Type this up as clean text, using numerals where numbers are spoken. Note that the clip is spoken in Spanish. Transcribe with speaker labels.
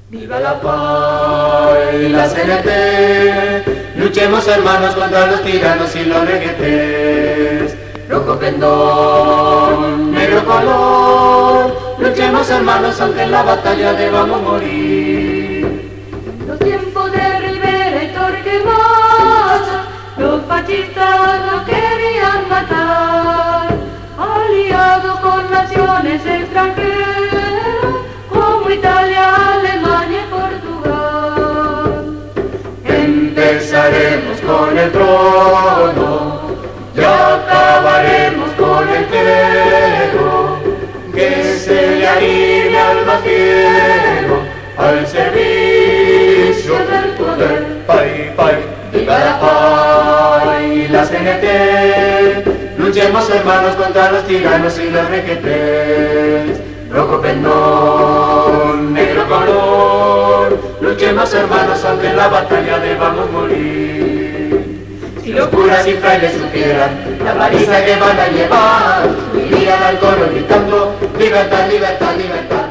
Speaker 1: Viva la paz y la CNT, luchemos hermanos contra los tiranos y los reguetes. Rojo pendón, negro color, luchemos hermanos aunque en la batalla debamos morir.
Speaker 2: En los tiempos de Rivera y Torquemada, los fascistas nos querían matar, aliados con naciones extranjeras como Italia, Alemania y Portugal.
Speaker 1: Empezaremos con el trono y acabaremos con el clero, que se le anime al más fiero al servicio del poder. Pay, pay, viva la paz y la CNT, luchemos hermanos contra los tiranos y los requetés. Rojo pendón, negro color, luchemos hermanos aunque en la batalla debamos morir. Si los curas y frailes supieran la paliza que van a llevar, irían al coro gritando libertad, libertad, libertad.